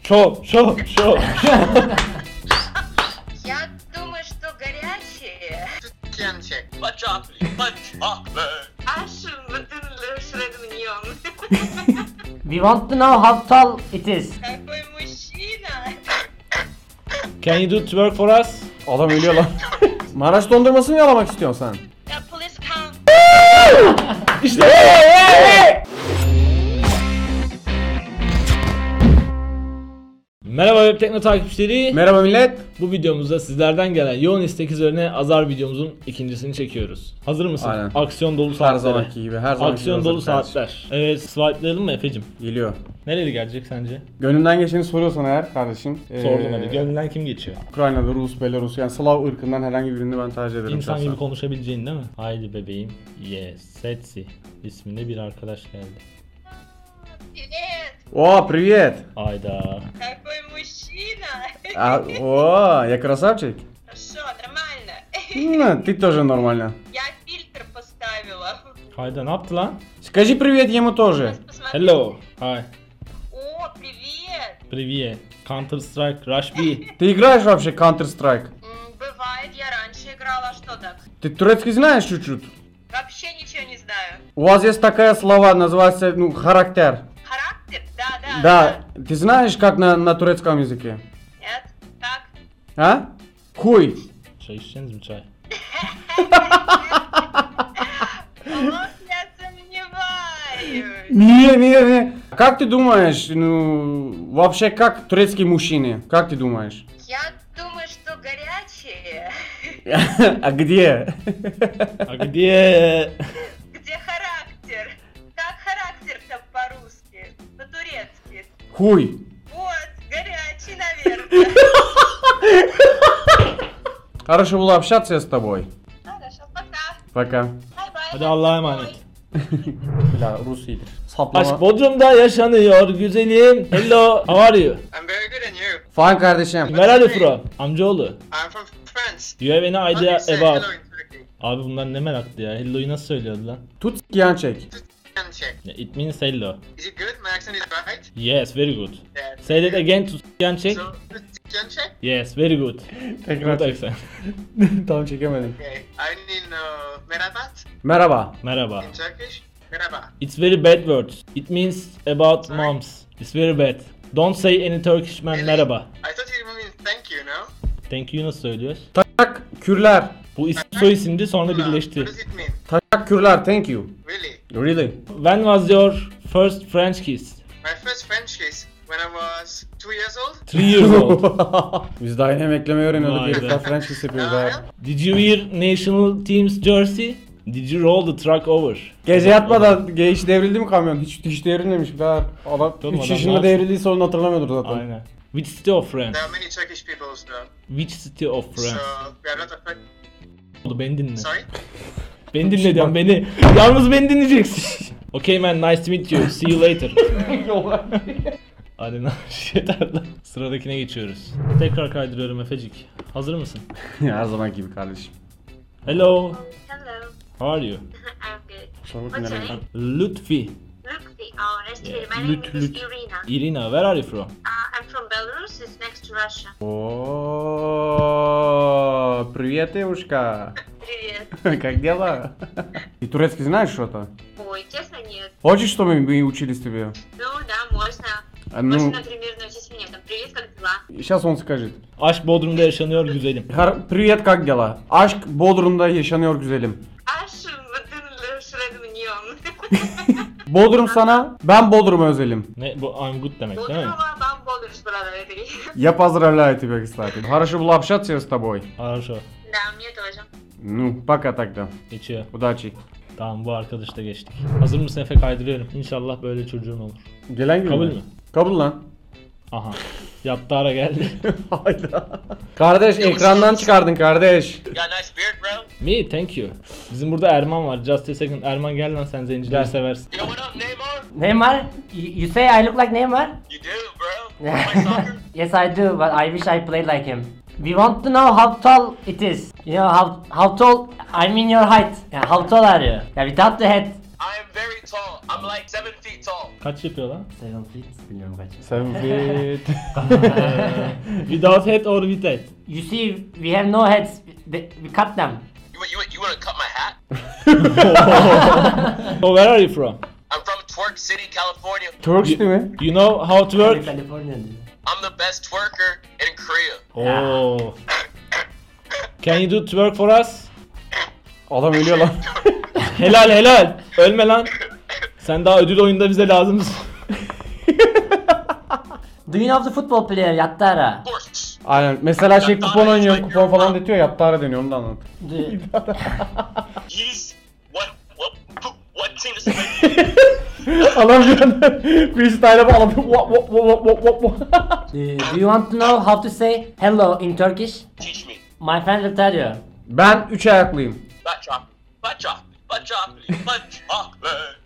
Шо. Я думаю, что горячие. Янчик. Аж bütün şredminion. We want to know how tall it is. Какой мужчина. Can you do twerk for us? Adam ölüyor lan. Maraş dondurmasını mı yalamak istiyorsun sen? The police come. İşte. Merhaba Web Tekno takipçileri. Merhaba millet. Bu videomuzda sizlerden gelen yoğun istek üzerine azar videomuzun ikincisini çekiyoruz. Hazır mısın? Aynen. Aksiyon dolu Her saatler. zamanki gibi. Her zamanki Aksiyon gibi dolu hazır kardeşim. saatler. Evet, swipe'layalım mı Efe'cim? Geliyor. Nereye gelecek sence? Gönlünden geçeni soruyorsan eğer kardeşim. Sordum hadi. Gönlünden kim geçiyor? Ukrayna'da, Rus, Belarus yani Slav ırkından herhangi birini ben tercih ederim. İnsan şahsen. gibi konuşabileceğin değil mi? Haydi bebeğim. Yes, Setsi isminde bir arkadaş geldi. Привет. О, привет. Hayda. Какой мужчина. О, я красавчик. Хорошо, нормально. Ты тоже нормально. Я фильтр поставила. Hayda ne yaptı lan? Скажи привет ему тоже. Посмотри. Hello. Hi. О, привет. Привет. Counter Strike Rush B. Ты играешь вообще Counter-Strike? Бывает, я раньше играла, что так? Ты турецкий знаешь чуть-чуть? Вообще ничего не знаю. У вас есть такая слова, называется, характер. Характер? Да. Да, ты знаешь, как на турецком языке? Нет? Как? А? Хуй. Çay içeceksiniz mi çay? Вот я сомневаюсь. Не. Как ты думаешь, вообще как турецкие мужчины? Как ты думаешь? Я думаю, что горячие. А где? А где? Где характер? Как характер-то по-русски? По-турецки? Хуй. Вот, горячий, наверное. Хорошо было общаться с тобой. Хорошо, пока. Пока. Bye-bye. Hadi Allah'a emanet. Ya Rus iyidir. Aşk Saplama. Bodrum'da yaşanıyor güzelim. Hello. How are you? I'm very good and you? Fine kardeşim. Where are you from? Amcaoğlu. I'm from France. Do you have any How do idea you say about? hello in Turkey? Abi bunlar ne meraklı ya. Hello'yu nasıl söylüyordu lan? Tut yan çek. Янчик. It means hello. Is it good? My accent is right? Yes, very good. Yeah. Say that again to Yançek. So, Янчик? Yes, very good. Tekrar Good çek. accent. Tamam çekemedim. Okay. I need to know Merabat Merhaba. Merhaba. in Turkish. Merhaba. It's very bad words. It means about moms. It's very bad. Don't say any Turkish man Really? merhaba. I thought you mean thank you, no? Thank you nasıl söylüyoruz? Tak kürler. Bu isim soy isimdi sonra What birleşti. does it mean? Tak kürler. Thank you. Really? Really? When was your first French kiss? My first French kiss when I was 2 years old. 3 years old. Biz daha yeni emeklemeyi öğreniyorduk. Vay be. Herifler French kiss yapıyoruz Ah, ha. yeah? Did you wear national team's jersey? Did you roll the truck over? Gece yatmadan hiç devrildi mi kamyon? Hiç devrilmemiş. Bir daha adam Oğlum 3 adam yaşında ne devrildiyse onu hatırlamıyordur zaten. Aynen. Which city of France? There are many Turkish people though. Which city of So France? we are not affected. Oldu beni dinle. Sorry? Beni dinle diyorum beni. Yalnız beni dinleyeceksin. Okay man, nice to meet you. See you later. Hadi yeter lan. Sıradakine geçiyoruz. Tekrar kaydırıyorum Efecik. Hazır mısın? Her zaman gibi kardeşim. Hello. Hello. How are you? I'm good. Sor bakayım What's nereye? your name? Lutfi. Lutfi. Oh, nice to meet you. My Lut, name is Lut. Irina. Irina, where are you from? I'm from Belarus. It's next to Russia. О, привет, девушка. Привет. Как дела? И турецкий знаешь что-то? Ой, честно, нет. Хочешь, чтобы мы учились тебе? Ну да, можно. А, Можно, ну, например, научить меня там «Привет, как дела?» сейчас он скажет. Aşk Bodrum'da yaşanıyor güzelim. Привет, как дела? Aşk Bodrum'da yaşanıyor güzelim. Аж bütün şredminion. Bodrum sana, ben Bodrum'a özelim. Ne bu I'm good demek değil mi? Bodrумова вам Бодрус продавали. Я поздравляю тебя, кстати. Хорошо было общаться с тобой. Хорошо. Да, мне тоже. Ну, пока тогда. Geçiyor. Удачи. Tamam bu arkadaşla geçtik. Hazır mısın Efe, kaydırıyorum. İnşallah böyle çocuğun olur. Gelen gibi Kabul mi? mü? Kabul lan. Aha. Yattı ara geldi. Hayda. Kardeş ekrandan çıkardın kardeş. You got a nice beard, bro. Me, thank you. Bizim burada Erman var. Just a second. Erman gel lan, sen zencileri seversin. Yo, what up, Neymar? Neymar? You say I look like Neymar? You do, bro. You play soccer? Yes, I do, but I wish I played like him. We want to know how tall it is. You know how tall? I mean your height. Yeah, how tall are you? Yeah, without the head. I'm very tall. I'm like 7 feet tall. Kaç yapıyor lan? 7 feet. Bilmiyorum kaç. Sen fit. Without head or with head? You see, we have no heads. We cut them. You want to cut my hat? So where are you from? I'm from Twerk City, California. Turkish değil mi? You know how to work? California diyor. I'm the best twerker in Korea. Oh. Can you do twerk for us? Adam ölüyor lan. Helal helal. Ölme lan. Sen daha ödül oyunda bize lazımsın. Do you know the football player Yattara? Of course. Aynen. Mesela şey kupon oynuyor, kupon falan detiyor, Yattara deniyor, onu da anlat. He's what team does he play? Adam bir anda freestyle'a bağladı. Do you want to know how to say hello in Turkish? Teach me. My friend will tell you. Ben 3 ayaklıyım. Butt chocolate. Butt chocolate. Butt chocolate. Butt chocolate.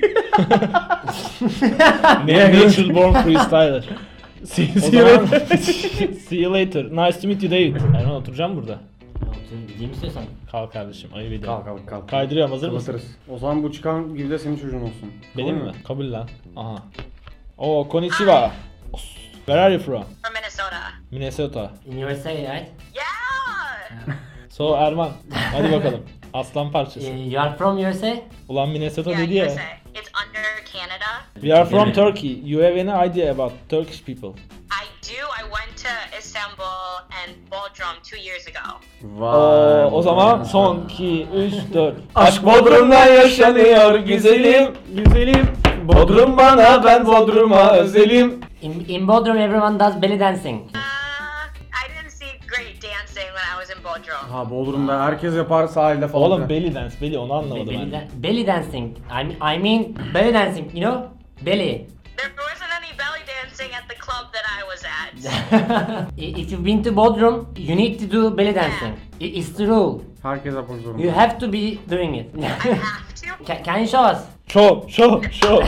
Natural born freestyler. See O you zaman later. see you later. Nice to meet you David. Erman oturacağım burada. Gideyim istiyorsan. Kalk kardeşim ayıp ediyorum. Kalk. Kaydırıyorum, hazır mısın? Kapatırız. O zaman bu çıkan gibi de senin çocuğun olsun. Benim Olur mi? mu? Kabul lan. Aha. Oh, konnichiwa. Where are you from? From Minnesota. Minnesota. In USA, right? Yeah! So Erman, hadi bakalım. Aslan parçası. You are from USA? Ulan Minnesota Yeah, dedi ya. USA. It's under Canada. We are from Turkey. You have any idea about Turkish people? I do. I went to Istanbul and Bodrum 2 years ago. Vay. O zaman son 2, 3, 4. Aşk Bodrum'da yaşanıyor güzelim, güzelim. Bodrum bana, ben Bodrum'a özelim. In Bodrum, everyone does belly dancing. I didn't see great dancing when I was in Bodrum. Ha, Bodrum'da herkes yapar sahilde falan. Oğlum belly dance, belly onu anlamadım ben. Belly dancing. I mean belly dancing. You know, belly. There wasn't any belly dancing at the club that I was at. If you've been to Bodrum, you need to do belly dancing. It's the rule. Herkes yapmak zorunda. You have to be doing it. I have to. Can you show us? Show.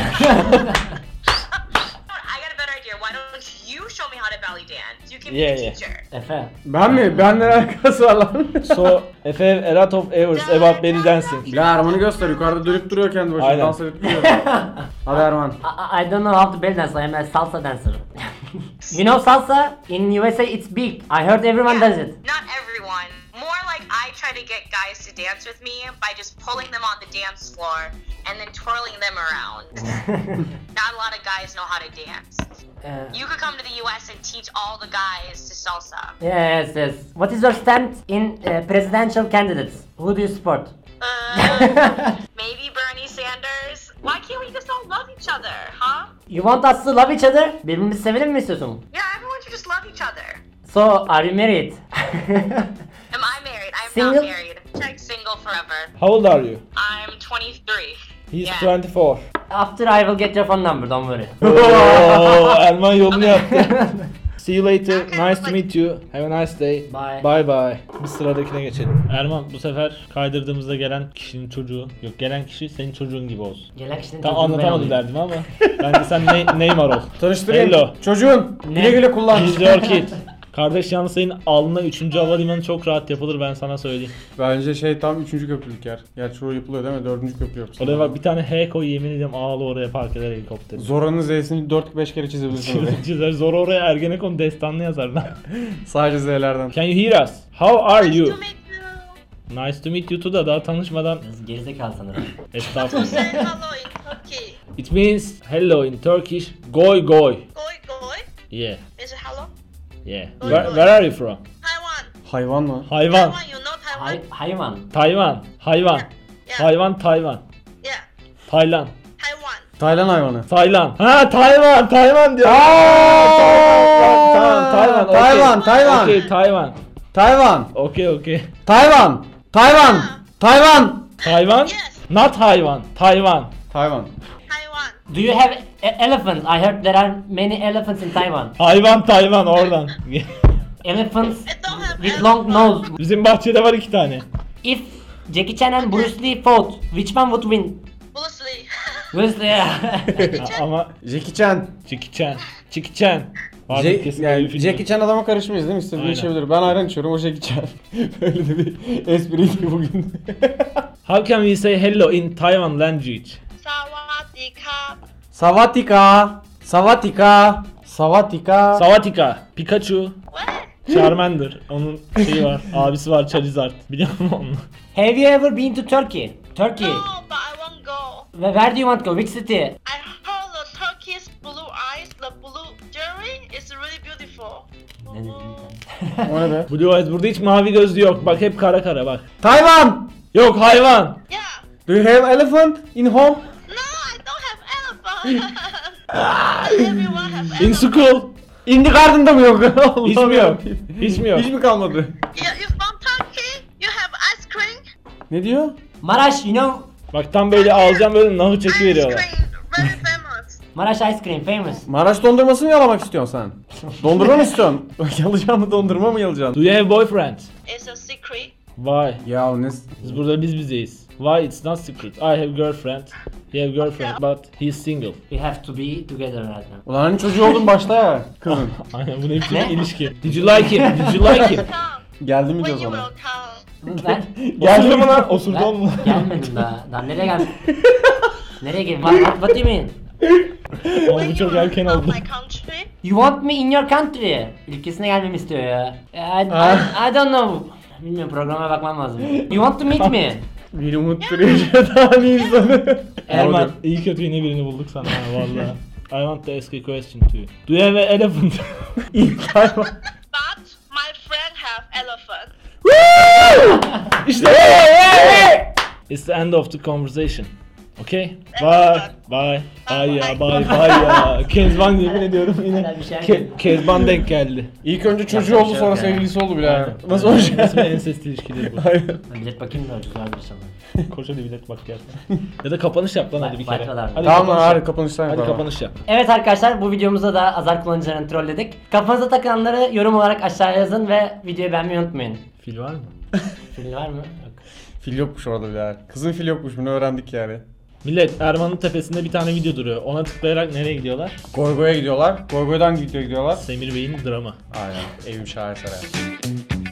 I got a better idea. Why don't you show me how to belly dance? You can be Yeah, the yeah. teacher. Efe. Ben mi? Benden alakası var lan. So, Efe, a lot of hours about belly dancing. Ya Erman'ı göster, yukarıda dönüp duruyor kendi başına, Aynen. dans edip duruyor. Hadi Erman. I don't know how to belly dance. I am a salsa dancer. You know salsa? In USA, it's big. I heard everyone does it. Not everyone. More like I try to get guys to dance with me by just pulling them on the dance floor and then twirling them around. Not a lot of guys know how to dance. You could come to the US and teach all the guys to salsa. Yes. What is your stand in presidential candidates? Who do you support? Maybe Bernie Sanders. Why can't we just all love each other, huh? You want us to love each other? Birbirimizi sevelim mi istiyorsun? Yeah, everyone should just love each other. So, are you married? Am I married? I'm Single? not married. Check single forever. How old are you? I'm 23. He's Yeah. 24. After I will get your phone number, don't worry. Oo, Erman yolunu yaptı. See you later. Nice to meet you. Have a nice day. Bye. Bye bye. Bir sıradakine geçelim. Erman, bu sefer kaydırdığımızda gelen kişinin çocuğu, yok gelen kişi senin çocuğun gibi olsun. Gelen kişinin Tam çocuğunu ben anlatamadım alayım. derdim ama bence sen Neymar ol. Tanıştırayım. Hello. Çocuğun. Güle güle kullan. He's your kid. Kardeş, yalnız senin alnına 3. havalimanı çok rahat yapılır, ben sana söyleyeyim. Bence şey tam 3. köprülük yer. Gerçi o yapılıyor değil mi? 4. köprü yapılıyor. Oraya bak, bir tane H koy, yemin ediyorum ağlı oraya park eder helikopteri. Zora'nın Z'sini 4-5 kere çizebilirsin oraya. Çizer zor, oraya Ergenekon destanlı yazarlar. Sadece Z'lerden. Can you hear us? How are you? To meet you. Nice to meet you too da daha tanışmadan Gerizekalı sanırım. estağfurullah. Say hello in Turkey. It means hello in Turkish. Goy goy. Goy goy. Yeah. Is it hello? Yeah. Where are you from? Taiwan. Hayvan mı? Hayvan. Taiwan, you know Taiwan? Hayvan. Tayvan. Hayvan. Yeah. Hayvan Tayvan. Yeah. Taylan. Taiwan. Taylan hayvanı. Taylan. Ha, Tayvan diyor. Tamam, Tayvan. Okay. Tayvan. Okay, Tayvan. Tayvan. Okay. Tayvan. Tayvan. Tayvan? Yes. Not hayvan. Tayvan. Tayvan. Taiwan. Do you have elephants? I heard there are many elephants in Taiwan. Hayvan Tayvan oradan. Elephants It don't have with long nose. Bizim bahçede var 2 tane. If Jackie Chan and Bruce Lee fought, which one would win? Bruce Lee. Bruce Lee. Ama Jackie Chan. Jackie Chan. Vardır kesin öyle bir film. Jackie Chan adama karışmayız değil mi? İstediğini Aynen. içebilir. Ben ayran içiyorum, o Jackie Chan. Böyle de bir espriydi bugün. How can we say hello in Taiwan language? Sawadika. Savatika. Savatika. Savatika. Savatika, Pikachu, What? Charmander. Onun şeyi var, abisi var Charizard. Biliyor musun onu? Have you ever been to Turkey? Turkey. No, but I won't go. Where do you want to go? Which city? I heard the Turkey's blue eyes, the blue jewelry is really beautiful. O ne be? Blue Eyes, burada hiç mavi gözlü yok. Bak hep kara kara bak. Tayvan. Yok hayvan. Yeah. Do you have elephant in home? No, I don't have elephant. Everyone have In elephant. school. In the garden'da mı yok? Hiç mi yok? Hiç mi yok? Hiç mi kalmadı? Yeah, you're from Turkey. You have ice cream. Ne diyor? Maraş, you know Bak tam böyle alacağım böyle nahı Ice çekiveriyorlar. cream, very famous. Maraş ice cream famous. Maraş dondurması mı yalamak istiyorsun sen? Dondurma mı istiyorsun? Yalacağım mı dondurma mı yalacaksın? Do you have boyfriend? It's a secret. Why? Ya ne? Biz burada biz bizeyiz. Why it's not secret? I have girlfriend. He have girlfriend but he's single. We have to be together right now. Ulan hani çocuğu oldun başta ya kızın. Aynen bu ne biçim Ne? bir ilişki? Did you like him? Did you like him? Come. Geldi mi When diyor you sana? will come. Ben, Geldi mi lan? Osurdu ben mu? gelmedim daha. Daha nereye geldim? Nereye geldim? What do you mean? Ama bu When çok you erken will oldu. come my country. You want me in your country? Ülkesine gelmemi istiyor ya. I don't know. Bilmiyorum, programa bakmam lazım. You want to meet me? Bir umut duruyor daha ne insanı. Erman iyi kötü yine birini bulduk sana ha valla. I want to ask a question to you. Do you have an elephant? But my friend have elephant. İşte It's the end of the conversation. Okay? Bye. Bye. Bye ya. Bye. Bye ya. Kezban yemin ediyorum yine. Hala bir şey Kezban denk geldi. İlk önce çocuğu Yapacak oldu bir şey sonra yok yani. sevgilisi oldu bile. Aynen. Nasıl olacak? Resmen ensest ilişkileri bu. Aynen. Bilet bakayım da güzel bir inşallah. Koş hadi bilet bak gel. Ya da kapanış yap lan hadi bir kere. Başkalar. Hadi Tamam lan kapanış hadi yap. kapanıştan Hadi yapalım. kapanış yap. Evet arkadaşlar, bu videomuzda da Azar kullanıcılarını trolledik. Kafanıza takılanları yorum olarak aşağıya yazın ve videoyu beğenmeyi unutmayın. Fil var mı? Film var mı? Yok. Fil yokmuş orada bile. Kızın fil yokmuş, bunu öğrendik yani. Millet Erman'ın tepesinde bir tane video duruyor. Ona tıklayarak nereye gidiyorlar? Gorgo'ya gidiyorlar. Gorgo'dan gidiyorlar. Semir Bey'in drama. Aynen. Evim şaheser.